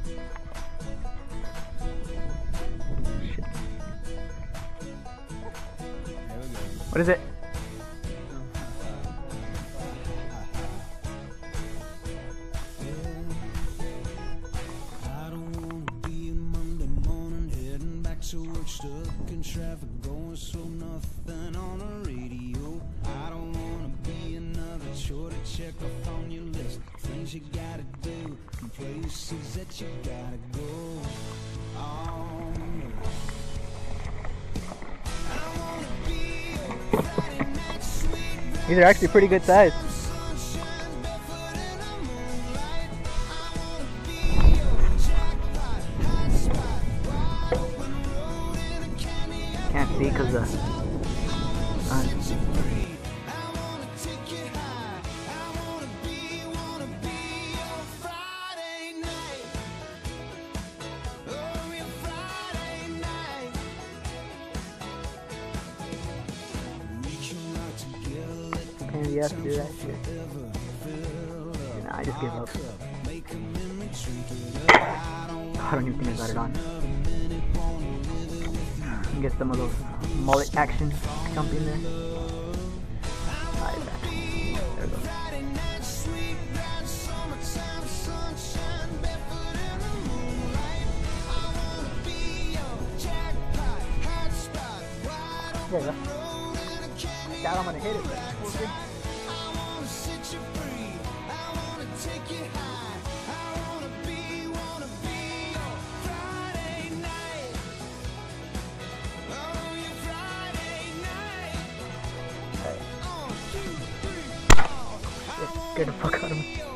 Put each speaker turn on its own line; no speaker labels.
Shit. What is it?
So we're stuck in traffic, going slow, nothing on the radio. I don't wanna be another chore to check off on your list. Things you gotta do, and places that you gotta go. Oh, I wanna be your Friday night sweet.
These are actually pretty good size.
Sunshine, barefoot in the moonlight. I wanna be your jackpot, hot spot, wide open.
Can't see because the and you have to do that shit. Nah, I just give up. I don't even think I got it on. Get some of those mullet action jump in there. Alright, back. There we go. There you go. Now I'm gonna hit it. We'll see. Get the fuck out of me.